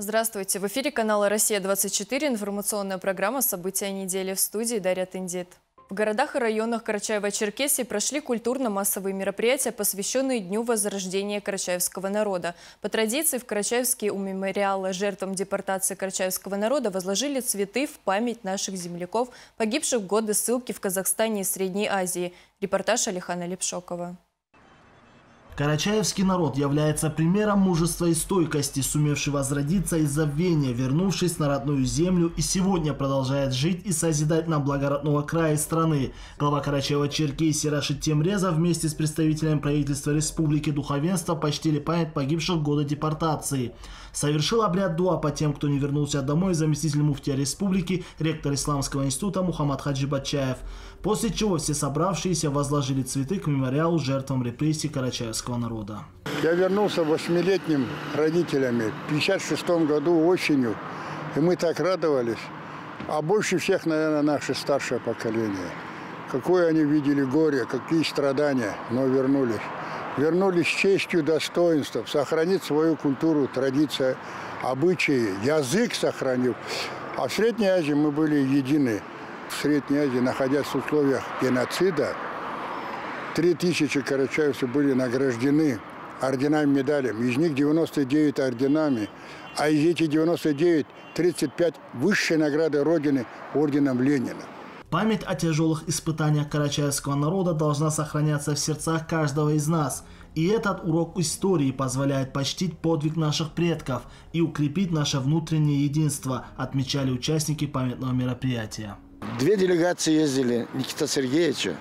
Здравствуйте! В эфире канала «Россия-24» информационная программа «События недели», в студии Дарья Тындит. В городах и районах Карачаева-Черкесии прошли культурно-массовые мероприятия, посвященные Дню возрождения карачаевского народа. По традиции в Карачаевске у мемориала жертвам депортации карачаевского народа возложили цветы в память наших земляков, погибших в годы ссылки в Казахстане и Средней Азии. Репортаж Алихана Лепшокова. Карачаевский народ является примером мужества и стойкости, сумевший возродиться из забвения, вернувшись на родную землю, и сегодня продолжает жить и созидать на благо родного края и страны. Глава Карачаева-Черкесии Рашид Темрезов вместе с представителями правительства республики духовенства почтили память погибших в годы депортации. Совершил обряд дуа по тем, кто не вернулся домой, заместитель муфтия республики, ректор Исламского института Мухаммад Хаджи Батчаев. После чего все собравшиеся возложили цветы к мемориалу жертвам репрессий карачаевского народа. Я вернулся 8-летним родителями в 1956 году осенью, и мы так радовались. А больше всех, наверное, наше старшее поколение. Какое они видели горе, какие страдания, но вернулись. Вернулись с честью, достоинством, сохранить свою культуру, традиции, обычаи, язык сохранив. А в Средней Азии мы были едины. В Средней Азии, находясь в условиях геноцида, 3000 карачаевцев были награждены орденами, медалями. Из них 99 орденами, а из этих 99 – 35 высшей награды Родины орденом Ленина. Память о тяжелых испытаниях карачаевского народа должна сохраняться в сердцах каждого из нас. И этот урок истории позволяет почтить подвиг наших предков и укрепить наше внутреннее единство, отмечали участники памятного мероприятия. Две делегации ездили Никита Сергеевича.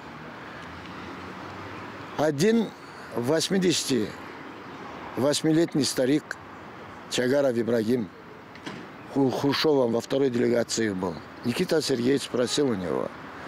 Один 88-летний старик Чагаров Ибрагим Хрущевым во второй делегации был. Никита Сергеевич спросил у него: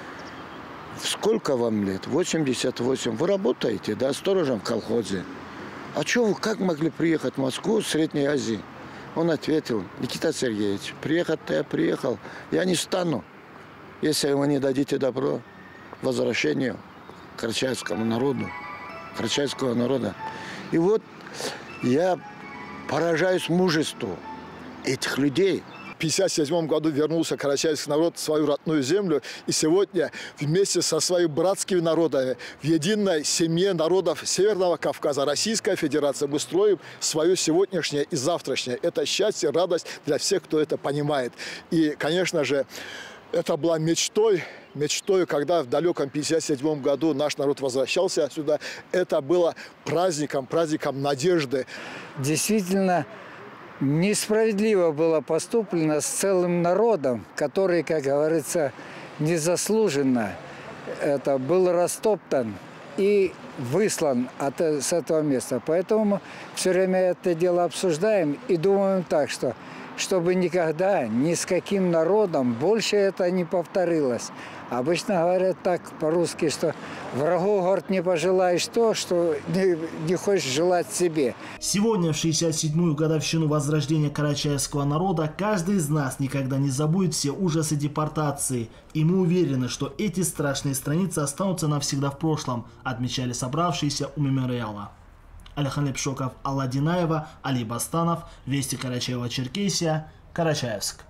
сколько вам лет? 88. Вы работаете, да, сторожем в колхозе. А что вы, как могли приехать в Москву, в Средней Азии? Он ответил: Никита Сергеевич, приехать-то я приехал, я не стану, если вы не дадите добро возвращению карачаевскому народу, карачаевского народа. И вот я поражаюсь мужеству этих людей. В 1957 году вернулся карачаевский народ в свою родную землю. И сегодня вместе со своими братскими народами в единой семье народов Северного Кавказа Российская Федерация мы строим свое сегодняшнее и завтрашнее. Это счастье, радость для всех, кто это понимает. И, конечно же, это была мечтой, когда в далеком 1957 году наш народ возвращался сюда. Это было праздником надежды. Действительно, несправедливо было поступлено с целым народом, который, как говорится, незаслуженно был растоптан и выслан с этого места. Поэтому мы все время это дело обсуждаем и думаем так, что чтобы никогда ни с каким народом больше это не повторилось. Обычно говорят так по-русски, что врагу, говорит, не пожелаешь то, что не хочешь желать себе. Сегодня, в 67-ю годовщину возрождения карачаевского народа, каждый из нас никогда не забудет все ужасы депортации. И мы уверены, что эти страшные страницы останутся навсегда в прошлом, отмечали собравшиеся у мемориала. Алихан Лепшоков, Алла Динаева, Али Бастанов, Вести Карачаева-Черкесия, Карачаевск.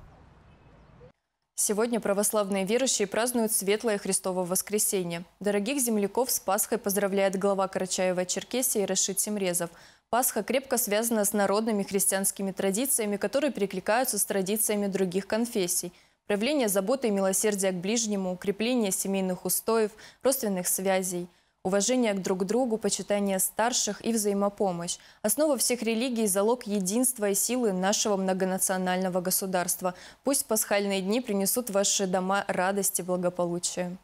Сегодня православные верующие празднуют Светлое Христово воскресенье. Дорогих земляков с Пасхой поздравляет глава Карачаева-Черкесии Рашид Темрезов. Пасха крепко связана с народными христианскими традициями, которые перекликаются с традициями других конфессий. Проявление заботы и милосердия к ближнему, укрепление семейных устоев, родственных связей, уважение друг к другу, почитание старших и взаимопомощь. Основа всех религий – залог единства и силы нашего многонационального государства. Пусть пасхальные дни принесут в ваши дома радость и благополучие.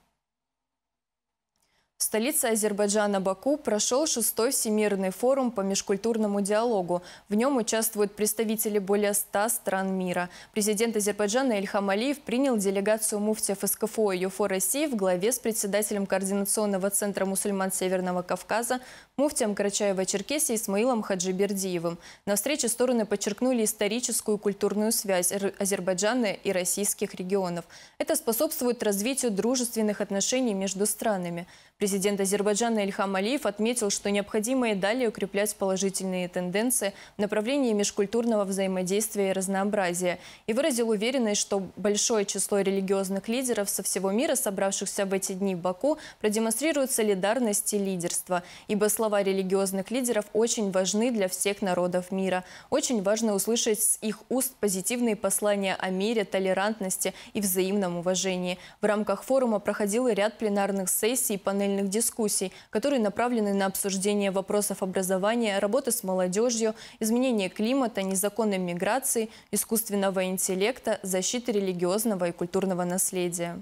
В столице Азербайджана Баку прошел 6-й Всемирный форум по межкультурному диалогу. В нем участвуют представители более 100 стран мира. Президент Азербайджана Ильхам Алиев принял делегацию муфтиев СКФО и ЮФО России в главе с председателем Координационного центра мусульман Северного Кавказа, муфтием Карачаева-Черкесии Исмаилом Хаджибердиевым. На встрече стороны подчеркнули историческую и культурную связь Азербайджана и российских регионов. Это способствует развитию дружественных отношений между странами. Президент Президент Азербайджана Ильхам Алиев отметил, что необходимо и далее укреплять положительные тенденции в направлении межкультурного взаимодействия и разнообразия. И выразил уверенность, что большое число религиозных лидеров со всего мира, собравшихся в эти дни в Баку, продемонстрируют солидарность и лидерство. Ибо слова религиозных лидеров очень важны для всех народов мира. Очень важно услышать с их уст позитивные послания о мире, толерантности и взаимном уважении. В рамках форума проходил и ряд пленарных сессий и панельных дискуссий, которые направлены на обсуждение вопросов образования, работы с молодежью, изменения климата, незаконной миграции, искусственного интеллекта, защиты религиозного и культурного наследия.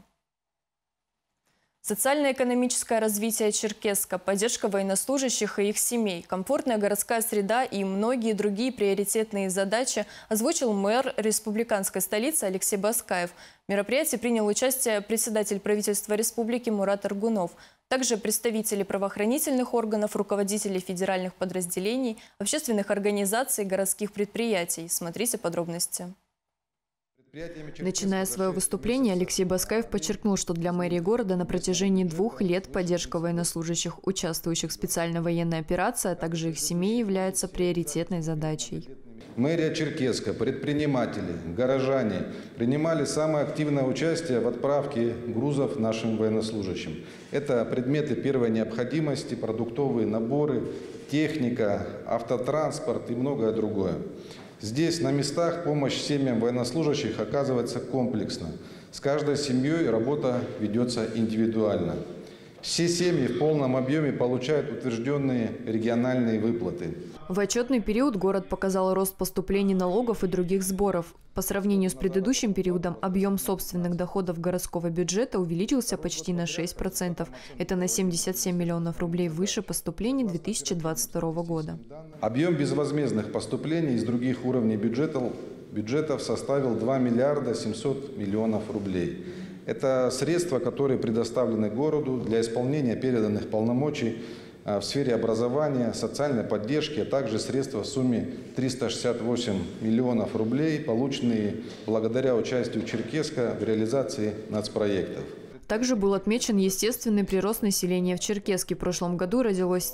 Социально-экономическое развитие Черкесска, поддержка военнослужащих и их семей, комфортная городская среда и многие другие приоритетные задачи озвучил мэр республиканской столицы Алексей Баскаев. В мероприятии принял участие председатель правительства республики Мурат Аргунов. Также представители правоохранительных органов, руководители федеральных подразделений, общественных организаций и городских предприятий. Смотрите подробности. Начиная свое выступление, Алексей Баскаев подчеркнул, что для мэрии города на протяжении 2 лет поддержка военнослужащих, участвующих в специальной военной операции, а также их семей является приоритетной задачей. Мэрия Черкесска, предприниматели, горожане принимали самое активное участие в отправке грузов нашим военнослужащим. Это предметы первой необходимости, продуктовые наборы, техника, автотранспорт и многое другое. Здесь, на местах, помощь семьям военнослужащих оказывается комплексно. С каждой семьей работа ведется индивидуально. Все семьи в полном объеме получают утвержденные региональные выплаты. В отчетный период город показал рост поступлений налогов и других сборов. По сравнению с предыдущим периодом объем собственных доходов городского бюджета увеличился почти на 6%. Это на 77 миллионов рублей выше поступлений 2022 года. Объем безвозмездных поступлений из других уровней бюджетов составил 2 миллиарда 700 миллионов рублей. Это средства, которые предоставлены городу для исполнения переданных полномочий в сфере образования, социальной поддержки, а также средства в сумме 368 миллионов рублей, полученные благодаря участию Черкесска в реализации нацпроектов. Также был отмечен естественный прирост населения в Черкесске. В прошлом году родилось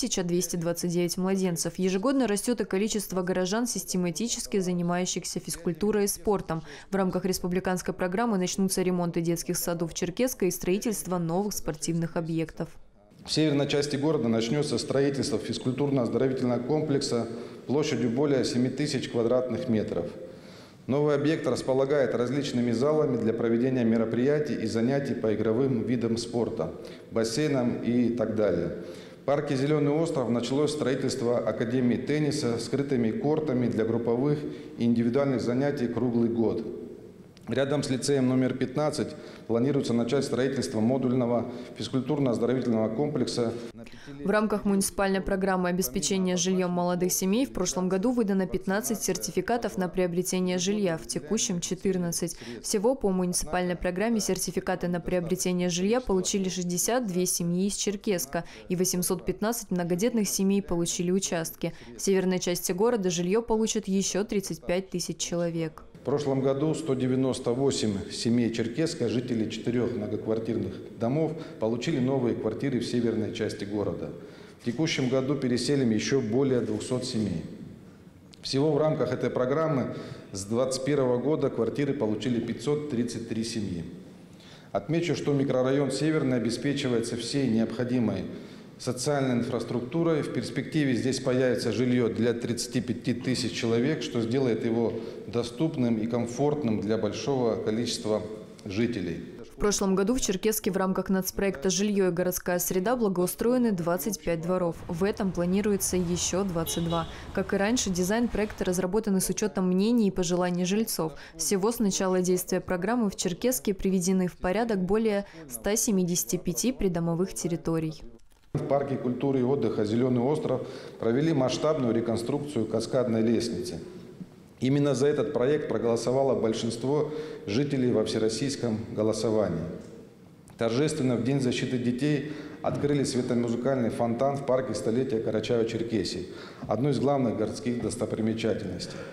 1229 младенцев. Ежегодно растет и количество горожан, систематически занимающихся физкультурой и спортом. В рамках республиканской программы начнутся ремонты детских садов Черкесска и строительство новых спортивных объектов. В северной части города начнется строительство физкультурно-оздоровительного комплекса площадью более 7000 квадратных метров. Новый объект располагает различными залами для проведения мероприятий и занятий по игровым видам спорта, бассейнам и так далее. В парке «Зеленый остров» началось строительство академии тенниса с скрытыми кортами для групповых и индивидуальных занятий круглый год. Рядом с лицеем номер 15 планируется начать строительство модульного физкультурно-оздоровительного комплекса. В рамках муниципальной программы обеспечения жильем молодых семей в прошлом году выдано 15 сертификатов на приобретение жилья, в текущем 14. Всего по муниципальной программе сертификаты на приобретение жилья получили 62 семьи из Черкесска и 815 многодетных семей получили участки. В северной части города жилье получат еще 35 тысяч человек. В прошлом году 198 семей Черкесска, жителей 4 многоквартирных домов, получили новые квартиры в северной части города. В текущем году переселим еще более 200 семей. Всего в рамках этой программы с 2021 года квартиры получили 533 семьи. Отмечу, что микрорайон Северный обеспечивается всей необходимой социальной инфраструктурой. В перспективе здесь появится жилье для 35 тысяч человек, что сделает его доступным и комфортным для большого количества жителей. В прошлом году в Черкесске в рамках нацпроекта «Жилье и городская среда» благоустроены 25 дворов. В этом планируется еще 22. Как и раньше, дизайн проекта разработан с учетом мнений и пожеланий жильцов. Всего с начала действия программы в Черкесске приведены в порядок более 175 придомовых территорий. В парке культуры и отдыха «Зеленый остров» провели масштабную реконструкцию каскадной лестницы. Именно за этот проект проголосовало большинство жителей во всероссийском голосовании. Торжественно в День защиты детей открыли светомузыкальный фонтан в парке столетия Карачаево-Черкесии, одной из главных городских достопримечательностей.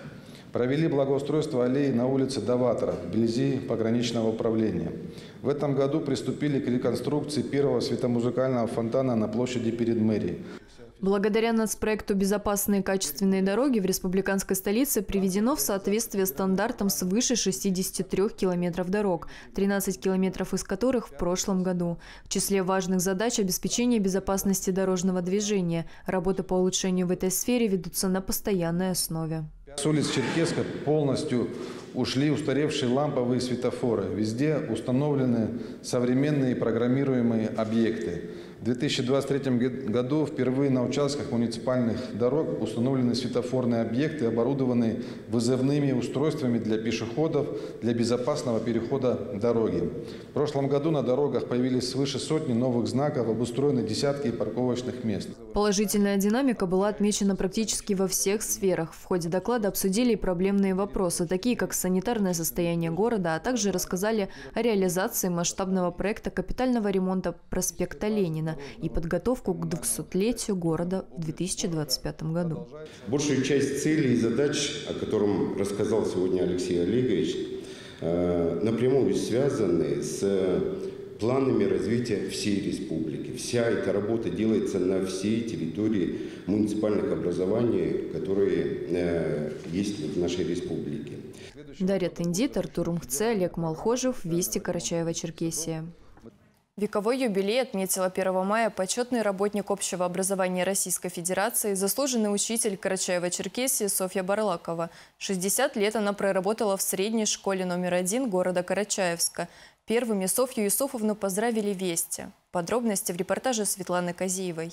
Провели благоустройство аллеи на улице Даватора вблизи пограничного управления. В этом году приступили к реконструкции первого светомузыкального фонтана на площади перед мэрией. Благодаря нацпроекту «Безопасные и качественные дороги» в республиканской столице приведено в соответствие стандартам свыше 63 километров дорог, 13 километров из которых в прошлом году. В числе важных задач – обеспечение безопасности дорожного движения. Работы по улучшению в этой сфере ведутся на постоянной основе. С улиц Черкесска полностью ушли устаревшие ламповые светофоры. Везде установлены современные программируемые объекты. В 2023 году впервые на участках муниципальных дорог установлены светофорные объекты, оборудованные вызывными устройствами для пешеходов для безопасного перехода дороги. В прошлом году на дорогах появились свыше сотни новых знаков, обустроены десятки парковочных мест. Положительная динамика была отмечена практически во всех сферах. В ходе доклада обсудили и проблемные вопросы, такие как санитарное состояние города, а также рассказали о реализации масштабного проекта капитального ремонта проспекта Ленина и подготовку к 200-летию города в 2025 году. Большую часть целей и задач, о котором рассказал сегодня Алексей Олегович, напрямую связаны с планами развития всей республики. Вся эта работа делается на всей территории муниципальных образований, которые есть в нашей республике. Дарья Тендит, Артур Умхце, Олег Малхожев, Вести, Карачаево-Черкесия. Вековой юбилей отметила 1 мая почетный работник общего образования Российской Федерации, заслуженный учитель Карачаево-Черкесии Софья Барлакова. 60 лет она проработала в средней школе номер 1 города Карачаевска. Первыми Софью Юсуфовну поздравили Вести. Подробности в репортаже Светланы Казиевой.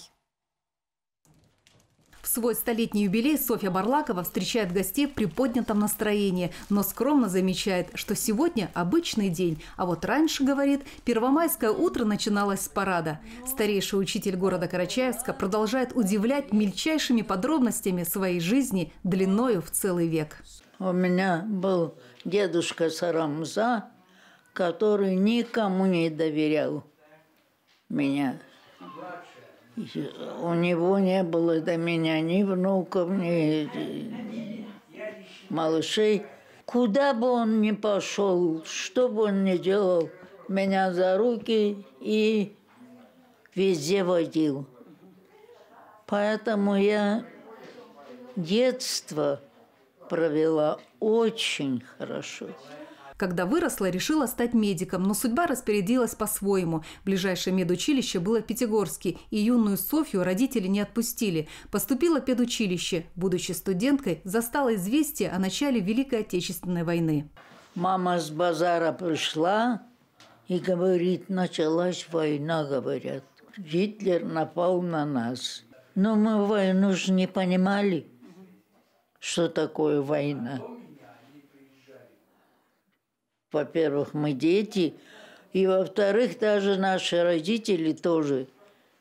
В свой столетний юбилей Софья Барлакова встречает гостей в приподнятом настроении, но скромно замечает, что сегодня обычный день. А вот раньше, говорит, первомайское утро начиналось с парада. Старейший учитель города Карачаевска продолжает удивлять мельчайшими подробностями своей жизни длиною в целый век. У меня был дедушка Сарамза, который никому не доверял меня. У него не было до меня ни внуков, ни малышей. Куда бы он ни пошел, что бы он ни делал, меня за руки и везде водил. Поэтому я детство провела очень хорошо. Когда выросла, решила стать медиком, но судьба распорядилась по-своему. Ближайшее медучилище было в Пятигорске, и юную Софью родители не отпустили. Поступила в педучилище. Будучи студенткой, застала известие о начале Великой Отечественной войны. Мама с базара пришла и говорит, началась война, говорят. Гитлер напал на нас. Но мы войну же не понимали, что такое война. Во-первых, мы дети, и во-вторых, даже наши родители тоже,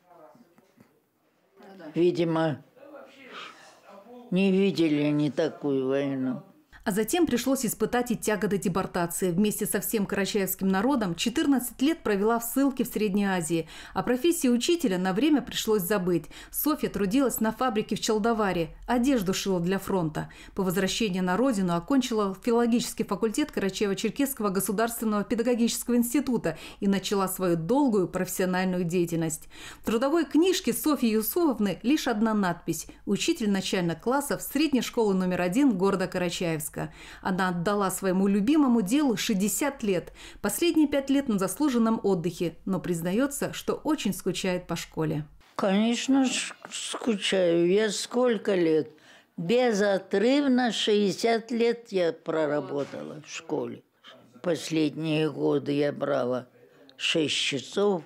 видимо, не видели они такую войну. А затем пришлось испытать и тяготы депортации. Вместе со всем карачаевским народом 14 лет провела в ссылке в Средней Азии. А профессии учителя на время пришлось забыть. Софья трудилась на фабрике в Чалдаваре. Одежду шила для фронта. По возвращении на родину окончила филологический факультет Карачаево-Черкесского государственного педагогического института и начала свою долгую профессиональную деятельность. В трудовой книжке Софьи Юсуфовны лишь одна надпись – «Учитель начальных классов средней школы номер 1 города Карачаевска». Она отдала своему любимому делу 60 лет. Последние 5 лет на заслуженном отдыхе, но признается, что очень скучает по школе. Конечно, скучаю. Я сколько лет? Безотрывно 60 лет я проработала в школе. Последние годы я брала 6 часов.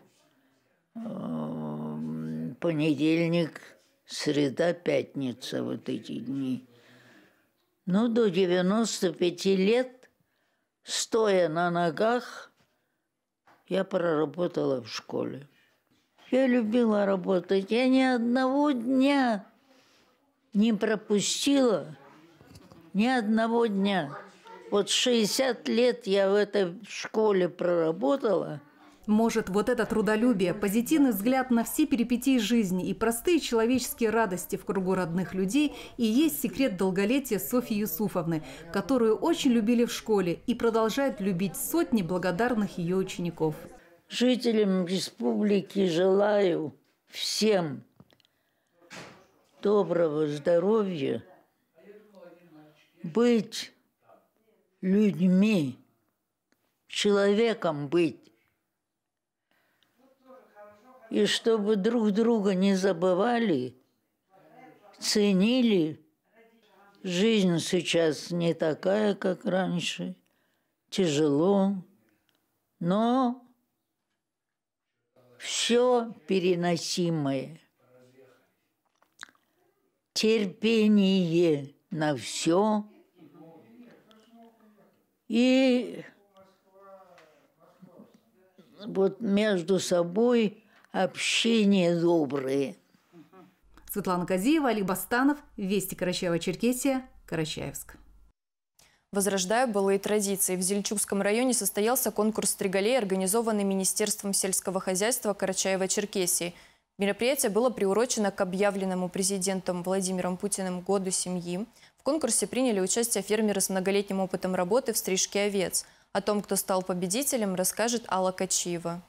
Понедельник, среда, пятница, вот эти дни. Ну, до 95 лет, стоя на ногах, я проработала в школе. Я любила работать. Я ни одного дня не пропустила. Ни одного дня. Вот 60 лет я в этой школе проработала. Может, вот это трудолюбие, позитивный взгляд на все перипетии жизни и простые человеческие радости в кругу родных людей и есть секрет долголетия Софьи Юсуфовны, которую очень любили в школе и продолжают любить сотни благодарных ее учеников. Жителям республики желаю всем доброго здоровья, быть людьми, человеком быть. И чтобы друг друга не забывали, ценили. Жизнь сейчас не такая, как раньше. Тяжело, но все переносимое. Терпение на все. И вот между собой общение доброе. Светлана Казиева, Олег Бастанов, Вести Карачаево-Черкесия, Карачаевск. Возрождая былые традиции, в Зельчукском районе состоялся конкурс стригалей, организованный Министерством сельского хозяйства Карачаево-Черкесии. Мероприятие было приурочено к объявленному президентом Владимиром Путиным Году семьи. В конкурсе приняли участие фермеры с многолетним опытом работы в стрижке овец. О том, кто стал победителем, расскажет Алла Качиева.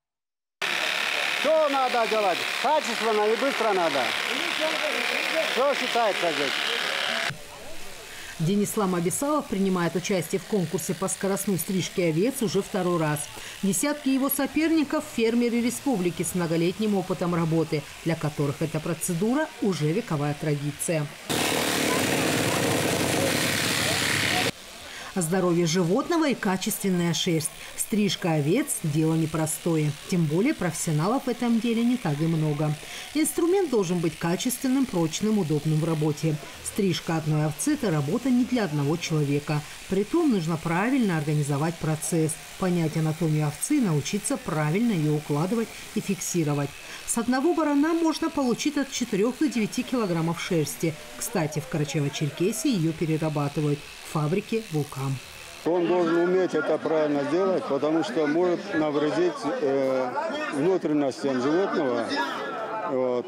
Что надо делать? Качественно и быстро надо. Что считается здесь? Денислам Абисалов принимает участие в конкурсе по скоростной стрижке овец уже второй раз. Десятки его соперников – фермеры республики с многолетним опытом работы, для которых эта процедура уже вековая традиция. Здоровье животного и качественная шерсть. Стрижка овец – дело непростое. Тем более профессионалов в этом деле не так и много. Инструмент должен быть качественным, прочным, удобным в работе. Стрижка одной овцы – это работа не для одного человека. Притом нужно правильно организовать процесс, понять анатомию овцы и научиться правильно ее укладывать и фиксировать. С одного барана можно получить от 4 до 9 килограммов шерсти. Кстати, в Карачаево-Черкесии ее перерабатывают в фабрике «Вулкан». Он должен уметь это правильно делать, потому что может навредить внутренностям животного. Вот.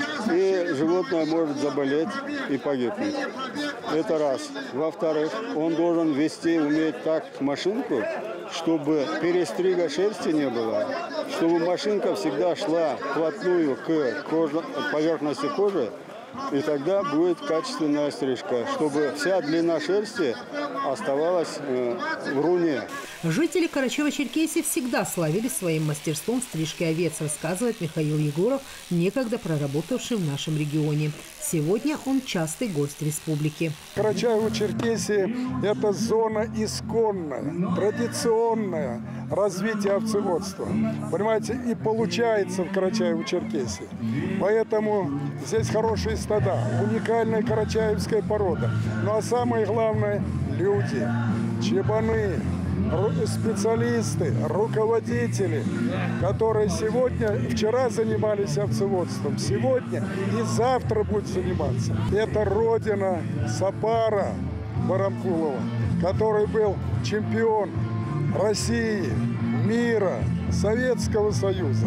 И животное может заболеть и погибнуть. Это раз. Во-вторых, он должен вести, уметь так машинку, чтобы перестрига шерсти не было, чтобы машинка всегда шла вплотную к поверхности кожи, и тогда будет качественная стрижка, чтобы вся длина шерсти оставалась в руне. Жители Карачаево-Черкесии всегда славились своим мастерством в стрижке овец, рассказывает Михаил Егоров, некогда проработавший в нашем регионе. Сегодня он частый гость республики. Карачаево-Черкесия – это зона исконная, традиционная развития овцеводства. Понимаете, и получается в Карачаево-Черкесии. Поэтому здесь хорошие стада, уникальная карачаевская порода. Ну а самое главное – люди, чебаны, специалисты, руководители, которые вчера занимались овцеводством, сегодня и завтра будут заниматься. Это родина Сапара Барамкулова, который был чемпион России, мира, Советского Союза.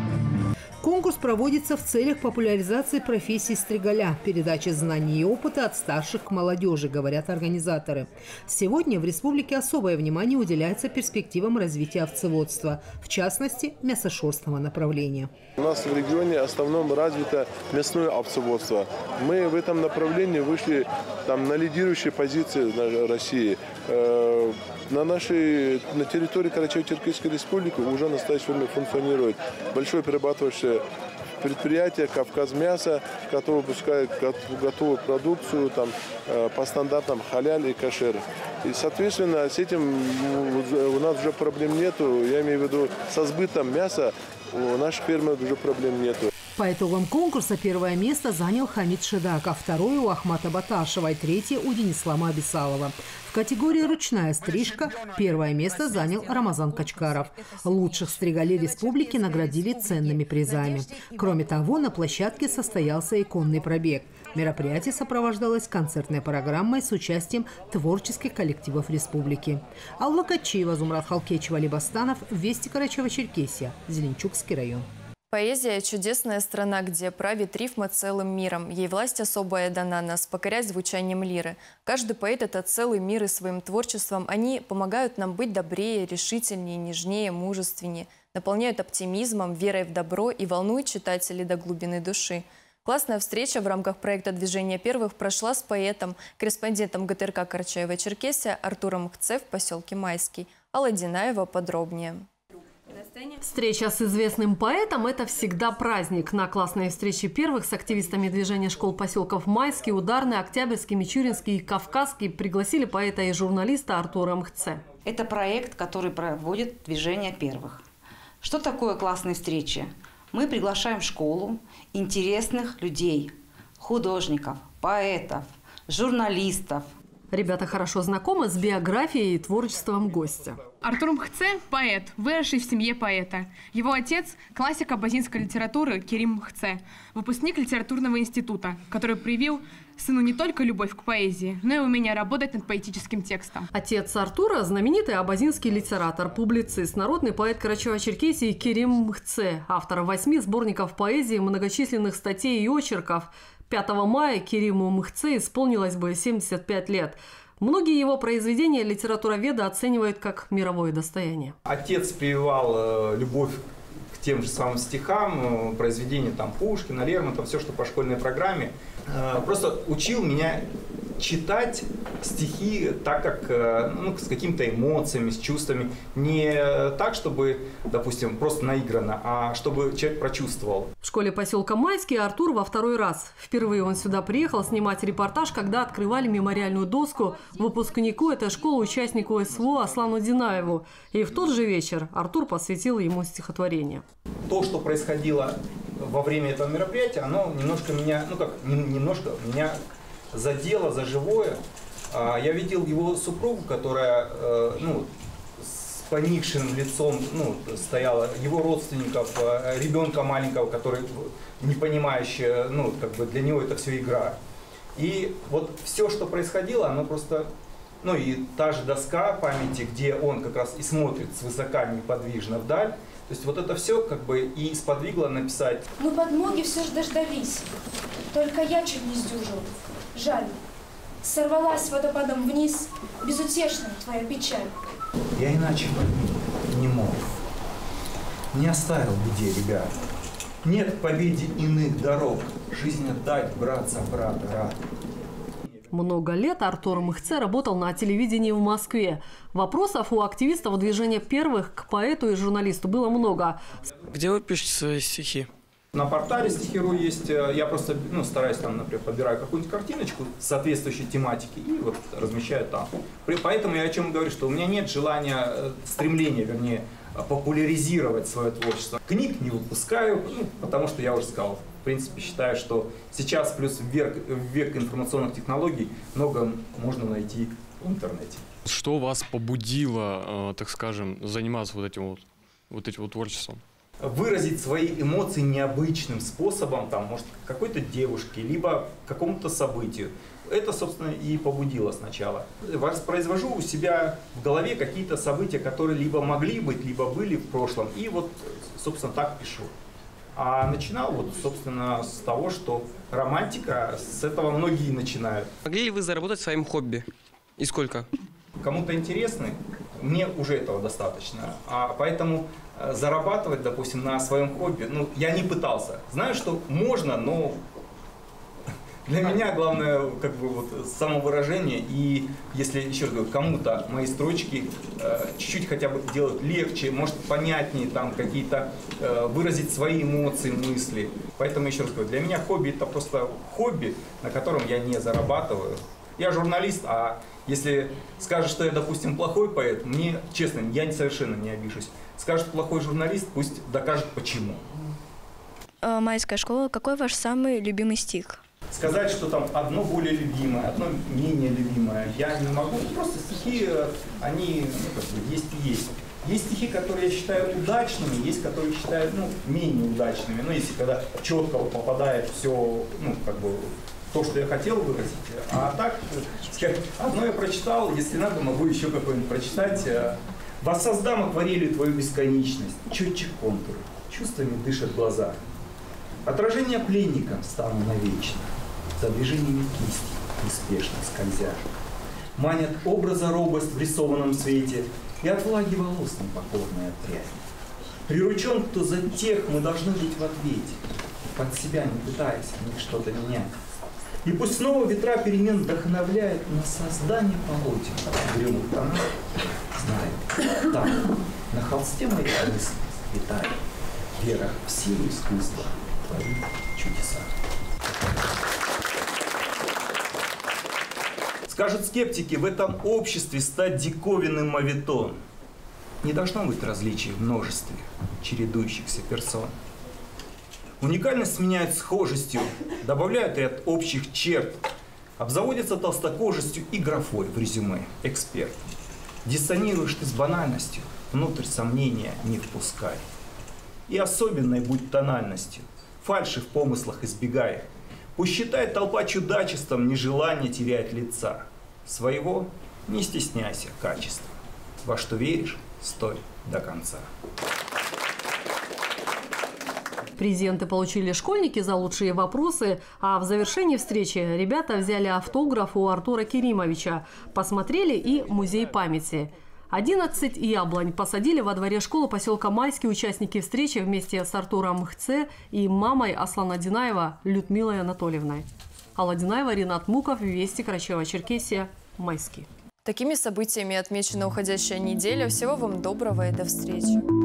Конкурс проводится в целях популяризации профессии стригаля, передачи знаний и опыта от старших к молодежи, говорят организаторы. Сегодня в республике особое внимание уделяется перспективам развития овцеводства, в частности, мясошерстного направления. У нас в регионе в основном развито мясное овцеводство. Мы в этом направлении вышли на лидирующие позиции России. На территории Карачаево-Черкесской республики уже в настоящее время функционирует большое перерабатывающее предприятие «Кавказмясо», которое выпускает готовую продукцию по стандартам халяль и кошер. И, соответственно, с этим у нас уже проблем нету. Я имею в виду, со сбытом мяса у наших фермеров уже проблем нету. По итогам конкурса первое место занял Хамид Шидак, а второе у Ахмата Баташева и третье у Денислама Абисалова. В категории «Ручная стрижка» первое место занял Рамазан Качкаров. Лучших стригалей республики наградили ценными призами. Кроме того, на площадке состоялся иконный пробег. Мероприятие сопровождалось концертной программой с участием творческих коллективов республики. Алла Качиева, Зумрат Халкевич, Вали Бастанов, Вести, Карачаево-Черкесия, Зеленчукский район. Поэзия – чудесная страна, где правит рифма целым миром. Ей власть особая дана нас покорять звучанием лиры. Каждый поэт – это целый мир, и своим творчеством они помогают нам быть добрее, решительнее, нежнее, мужественнее, наполняют оптимизмом, верой в добро и волнуют читателей до глубины души. Классная встреча в рамках проекта «Движение первых» прошла с поэтом, корреспондентом ГТРК Карачаево-Черкесия Артуром Хце в поселке Майский. Алла Динаева подробнее. Встреча с известным поэтом – это всегда праздник. На классной встрече первых с активистами движения школ поселков Майский, Ударный, Октябрьский, Мичуринский и Кавказский пригласили поэта и журналиста Артура Мхце. Это проект, который проводит движение первых. Что такое классные встречи? Мы приглашаем в школу интересных людей, художников, поэтов, журналистов. Ребята хорошо знакомы с биографией и творчеством гостя. Артур Мхце – поэт, выросший в семье поэта. Его отец – классик абазинской литературы Керим Мхце, выпускник литературного института, который привил сыну не только любовь к поэзии, но и умение работать над поэтическим текстом. Отец Артура – знаменитый абазинский литератор, публицист, народный поэт Карачаево-Черкесии Керим Мхце, автор 8 сборников поэзии, многочисленных статей и очерков. 5 мая Кериму Мхце исполнилось бы 75 лет. Многие его произведения литературоведы оценивают как мировое достояние. Отец прививал любовь к тем же самым стихам, произведения там Пушкина, Лермонтова, все, что по школьной программе. Просто учил меня читать стихи так, как с какими-то эмоциями, с чувствами. Не так, чтобы, допустим, просто наигранно, а чтобы человек прочувствовал. В школе поселка Майский Артур во второй раз. Впервые он сюда приехал снимать репортаж, когда открывали мемориальную доску выпускнику этой школы, участнику СВО Аслану Динаеву. И в тот же вечер Артур посвятил ему стихотворение. То, что происходило во время этого мероприятия, оно немножко меня, меня задело за живое. Я видел его супругу, которая с поникшим лицом стояла, его родственников, ребенка маленького, который не понимающий, для него это все игра. И вот все, что происходило, оно просто, и та же доска памяти, где он как раз и смотрит свысока неподвижно вдаль. То есть вот это все и сподвигло написать. Мы подмоги все же дождались, только я чуть не сдюжила. Жаль, сорвалась водопадом вниз, безутешная твоя печаль. Я иначе не мог, не оставил беде, ребят. Нет к победе иных дорог, жизнь отдать, брат за брата рад. Много лет Артур Мхце работал на телевидении в Москве. Вопросов у активистов движения первых к поэту и журналисту было много. Где вы пишете свои стихи? На портале Стихи.ру есть, я просто стараюсь там, например, подбираю какую-нибудь картиночку соответствующей тематике и вот размещаю там. Поэтому я о чем говорю, что у меня нет желания, стремления, вернее, популяризировать свое творчество. Книг не выпускаю, потому что я уже сказал, в принципе, считаю, что сейчас плюс в век информационных технологий много можно найти в интернете. Что вас побудило, так скажем, заниматься вот этим творчеством? Выразить свои эмоции необычным способом, может, какой-то девушке, либо какому-то событию. Это, собственно, и побудило сначала. Воспроизвожу у себя в голове какие-то события, которые либо могли быть, либо были в прошлом. И вот, собственно, так пишу. А начинал, собственно, с того, что романтика, с этого многие начинают. Могли ли вы заработать своим хобби? И сколько? Кому-то интересны, мне уже этого достаточно. Поэтому зарабатывать, допустим, на своем хобби, я не пытался. Знаю, что можно, но для меня главное самовыражение. И если, еще раз говорю, кому-то мои строчки чуть-чуть хотя бы делают легче, может понятнее, какие-то выразить свои эмоции, мысли. Поэтому, еще раз говорю, для меня хобби — это просто хобби, на котором я не зарабатываю. Я журналист, а если скажут, что я, допустим, плохой поэт, мне, честно, я совершенно не обижусь. Скажут, плохой журналист, пусть докажет почему. майская школа. Какой ваш самый любимый стих? Сказать, что там одно более любимое, одно менее любимое, я не могу. Просто стихи, они есть и есть. Есть стихи, которые я считаю удачными, есть, которые считаю менее удачными. Но если когда четко попадает все, то, что я хотел выразить. А так, одно я прочитал, если надо, могу еще какое-нибудь прочитать. «Воссоздам акварелью твою бесконечность, четче контуры, чувствами дышат глаза. Отражение пленника стану навечно, за движениями кисти, неспешно скользя. Манят образа робость в рисованном свете, и от влаги волос непокорная прядь. Приручен, кто за тех мы должны быть в ответе, под себя не пытаясь в них что-то менять. И пусть снова ветра перемен вдохновляют на создание полотен в угрюмых тонах, знаю, там, на холсте моей мысли витает вера в силу искусства творит чудеса». Скажут скептики, в этом обществе стать диковинным моветон. Не должно быть различий в множестве чередующихся персон. Уникальность сменяют схожестью, добавляют ряд общих черт, обзаводятся толстокожестью и графой в резюме «эксперт». Диссонируешь ты с банальностью, внутрь сомнения не впускай. И особенной будь тональностью, фальши в помыслах избегай. Пусть считает толпа чудачеством нежелание терять лица. Своего не стесняйся качества. Во что веришь, стой до конца. Презенты получили школьники за лучшие вопросы, а в завершении встречи ребята взяли автограф у Артура Керимовича, посмотрели и музей памяти. 11 яблонь посадили во дворе школы поселка Майский участники встречи вместе с Артуром Хце и мамой Аслана Динаева Людмилой Анатольевной. Алла Динаева, Ринат Муков, Вести, Карачаево-Черкесия, Майский. Такими событиями отмечена уходящая неделя. Всего вам доброго и до встречи.